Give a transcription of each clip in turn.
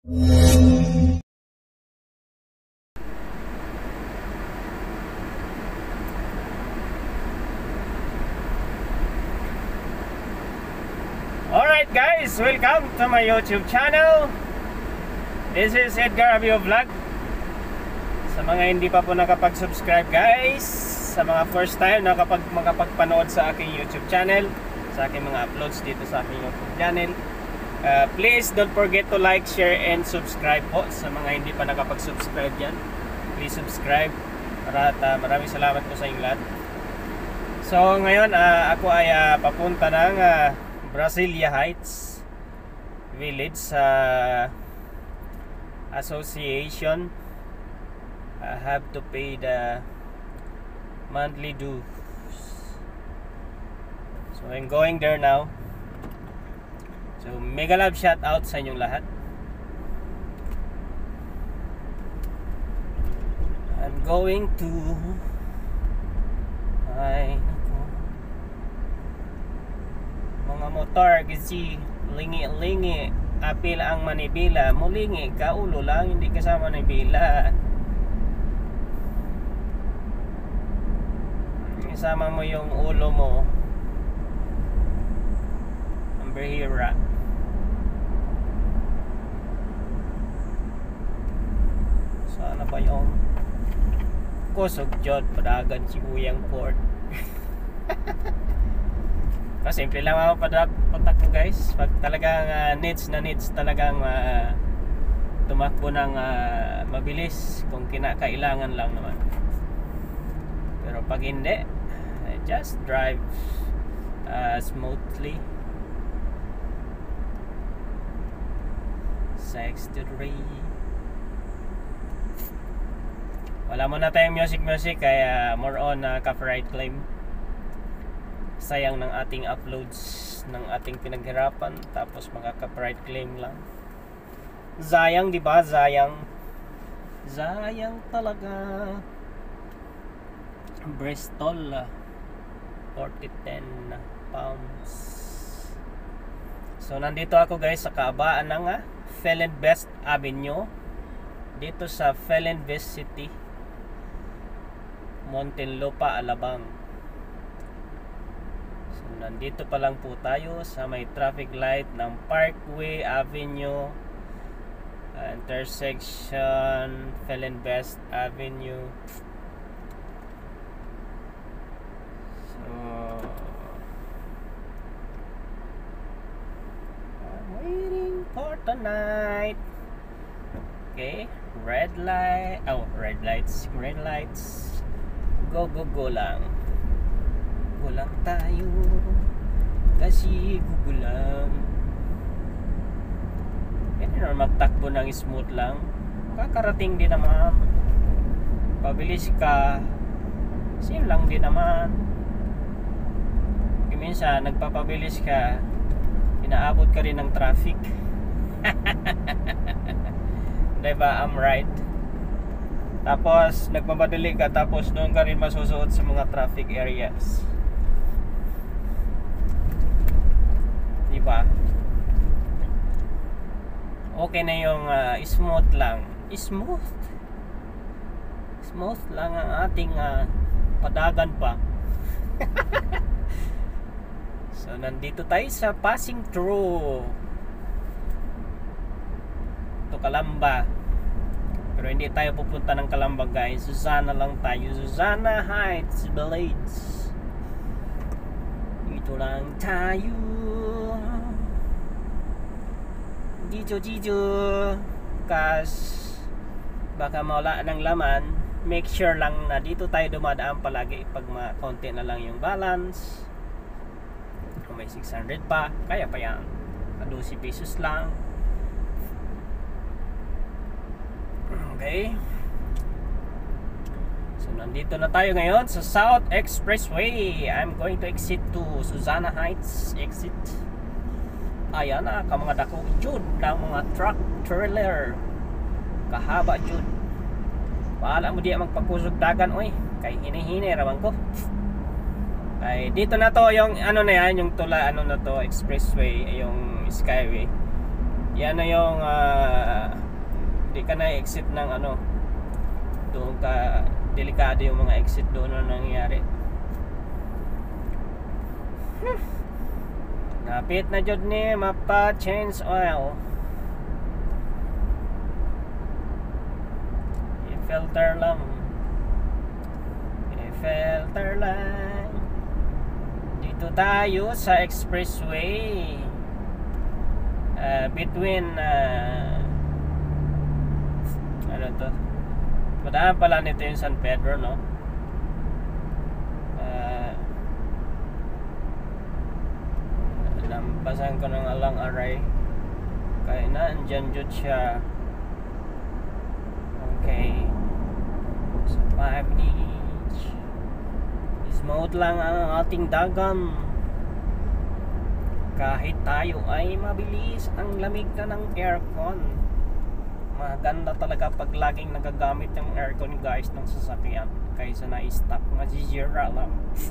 Alright guys, welcome to my YouTube channel. This is Edgar Avio Vlog. Sa mga hindi pa po nakapag-subscribe guys, sa mga first time makapagpanood sa aking YouTube channel, sa aking mga uploads dito sa aking YouTube channel, please don't forget to like, share, and subscribe po. Sa mga hindi pa nakapag-subscribe dyan, please subscribe. Maraming salamat po sa inyong lahat. So ngayon ako ay papunta ng Brasilia Heights Village sa association. I have to pay the monthly dues. So I'm going there now. So mega love shout out sa inyong lahat. I'm going to mga motor kasi lingi-lingi apila ang manibila, mulingi ka ulo lang, hindi kasama manibila. Kasama mo yung ulo mo, ambihira. Sana ba yung kusog jod padagan si Uyang Port. Simple lang ako patak ko guys. Pag talagang needs talagang tumakbo ng mabilis kung kinakailangan lang naman. Pero pag hindi, just drive smoothly. 63. Wala muna tayong music kaya more on copyright claim. Sayang ng ating uploads, ng ating pinaghirapan, tapos mga copyright claim lang. Sayang, di ba? Sayang talaga. Bristol 4010 pounds. So nandito ako guys sa kaabaan ng Fellinvest Avenue, dito sa Fellinvest City, Muntinlupa, Alabang. So nandito pa lang po tayo sa may traffic light ng Parkway Avenue, intersection Fellinvest Avenue. I'm waiting for tonight. Okay, red lights, green lights. Go lang. Go lang tayo. Kasi go lang. Hindi naman magtakbo ng smooth lang. Kakarating din naman. Pabilis ka, same lang din naman. Minsan nagpapabilis ka, inaabot ka rin ng traffic. Diba? I'm right. Tapos nagmamadali ka, tapos doon ka rin masusuot sa mga traffic areas. Diba? Okay na yung smooth lang. Smooth lang ang ating padagan pa. So nandito tayo sa passing through to Calamba. Pero hindi tayo pupunta ng Calamba guys. Susana lang tayo. Susana Heights Village. Dito lang tayo. Dito kas baka mawala ng laman. Make sure lang na dito tayo dumadaan palagi pag konti na lang yung balance. Kung may 600 pa, kaya pa yan. 12 pesos lang. Okay. So nandito na tayo ngayon sa South Expressway. I'm going to exit to Susana Heights exit. Ayan na, ka mga dako jud ng mga truck trailer. Kahaba jud. Paala mo diya magpapusog dagan oy. Kay hinihini raman ko. Ay dito na to yung ano na yan, yung tula ano na to, expressway, yung skyway. Yan na yung di ka na exit ng ano, doon ka delikado yung mga exit doon na nangyayari. Napit na jud ni mapa change oil. I-filter lang. I-filter lang. Dito tayo sa expressway. Between ano to? Madaan pala nito yung San Pedro, no? Lampasan ko ng alang aray. Kaya na, andyan jud siya. Okay. So 5 minutes. Smooth lang ang ating dagan. Kahit tayo ay mabilis, ang lamig na ng aircon. Maganda talaga pag laging nagagamit yung aircon guys ng sasakyan kaysa na-stuck, masisira lang.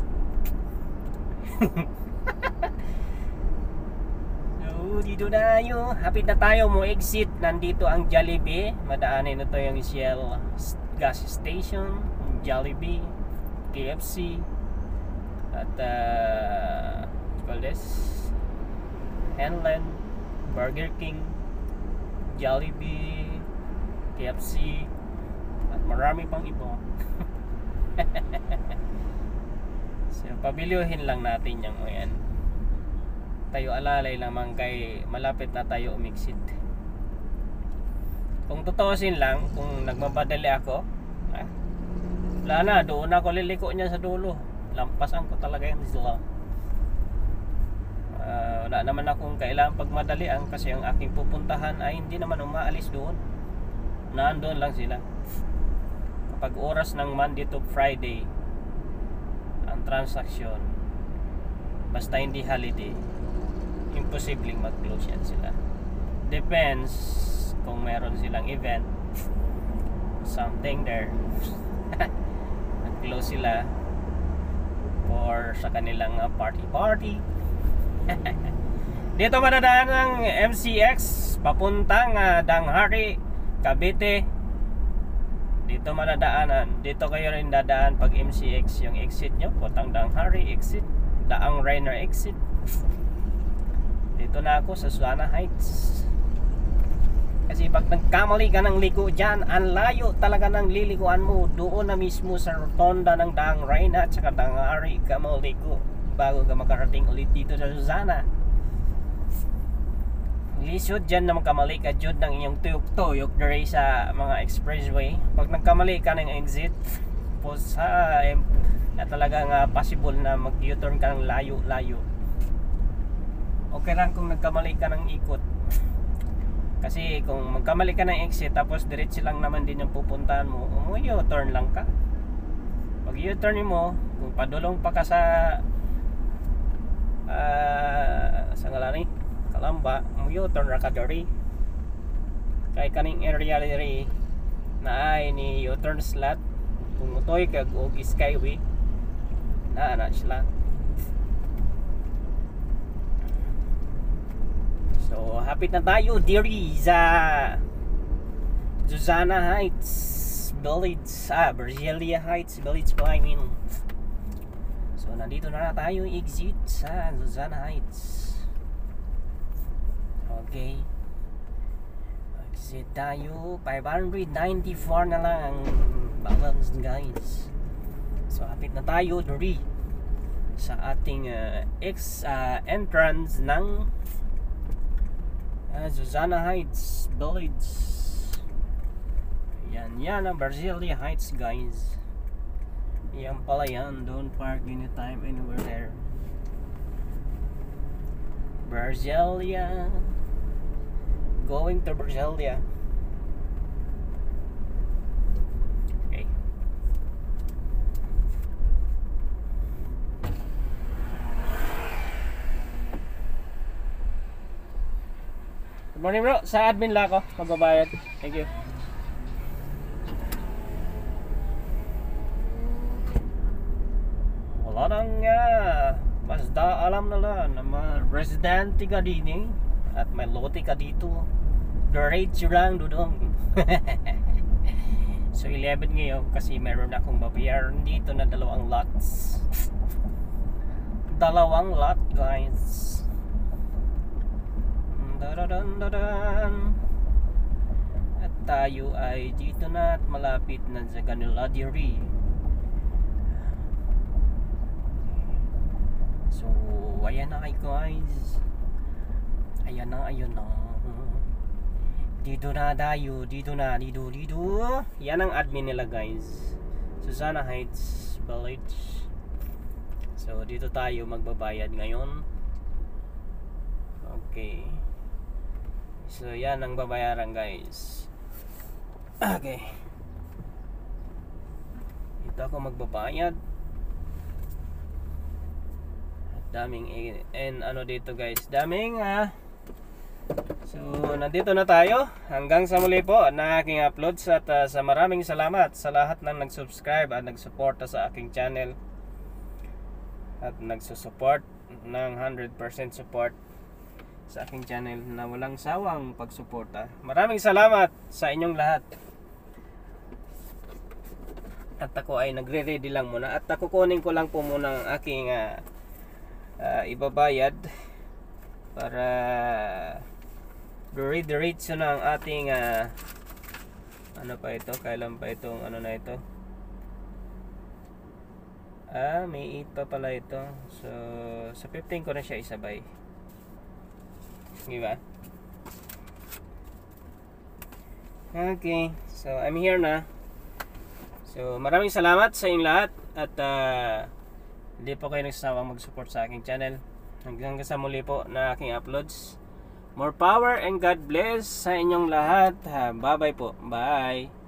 So dito na tayo, hapit na tayo mo exit. Nandito ang Jollibee, madaanin ito yung Shell gas station, Jollibee, KFC, at call this Henland, Burger King, Jollibee, KFC, at marami pang iba. So pabiliuhin lang natin yung yan. Tayo alalay lamang kay malapit na tayo umixit. Kung tutuusin lang, kung nagmamadali ako, wala na, doon ako liliko niya sa dulo. Lampasan ko talaga yung sila. Wala naman akong kailangan pagmadalian kasi ang aking pupuntahan ay hindi naman umaalis doon. Nandoon lang sila. Kapag oras ng Monday to Friday ang transaksyon, basta hindi holiday, imposibleng mag-close yan sila. Depends kung meron silang event, something there. Nag-close sila for sa kanilang party. Dito madadaan ng MCX papuntang Danghari, Cavite. Dito madadaanan. Dito kayo rin dadaan pag MCX yung exit nyo, puntang Danghari exit, Daang Rainer exit. Dito na ako sa Susana Heights. Kasi pag nagkamali ka ng liko dyan, ang layo talaga ng lilikuan mo. Doon na mismo sa rotonda ng Daang Rainer at saka Danghari ka mo liko bago ka makarating ulit dito sa Susana. Lisod dyan na magkamali ka jud ng inyong tuyok-tuyok dari sa mga expressway. Pag nagkamali ka ng exit po sa na talagang possible na mag-U-turn ka ng layo-layo. Okay lang kung nagkamali ka ng ikot. Kasi kung magkamali ka ng exit tapos diretso lang naman din yung pupuntahan mo, U-turn lang ka. Pag U-turn mo, kung padulong pa ka sa ngalani Kalamba, U-turn ra ka diri. Kay kaning area diri na ay ni U-turn slot. Kung utoy kag og skyway, na sila. So, hapit na tayo diri sa Susana Heights Village, Berzelia Heights Village po, I mean. So, nandito na tayo exit sa Susana Heights. Okay. Exit tayo. 594 na lang ang balance guys. So, hapit na tayo diri sa ating entrance ng Susana Heights Village. Yan ang Berzelia Heights guys. Yan pala yan. Don't park anytime anywhere there. Berzelia. Going to Berzelia. Okay. Good morning bro, sa admin lang ako magbabayad. Thank you. Wala nang basta alam na lang na mga residente ka din at may lote ka dito, diretso lang dudong. So 11 ngayon kasi meron akong babayaran dito na dalawang lots. Dalawang lot guys. Dadadan. At tayo ay dito na at malapit na sa Ganiladieri. So ayan na kayo guys. Ayan na. Dito na tayo, dito. Yan ang admin nila guys, Susana Heights Village. So dito tayo magbabayad ngayon. Okay. So yan ang babayaran guys. Okay. Dito ako magbabayad. Daming ano dito guys, daming so nandito na tayo. Hanggang sa muli po na aking uploads. At sa maraming salamat sa lahat ng nag-subscribe at nag-suporta sa aking channel, at nagsusupport ng 100% support sa aking channel na walang sawang pagsuporta. Maraming salamat sa inyong lahat. At ako ay nagre-ready lang muna, at kukunin ko lang po muna ang aking ibabayad para diretso na ang ating ano pa ito, kailan pa itong ano na ito, may 8 pa pala ito. So sa 15 ko na siya isabay, diba? Okay, so I'm here na. So maraming salamat sa inyong lahat. At hindi po kayo nagsasawang mag-support sa aking channel. Hanggang sa muli po na aking uploads. More power and God bless sa inyong lahat. Bye bye po. Bye.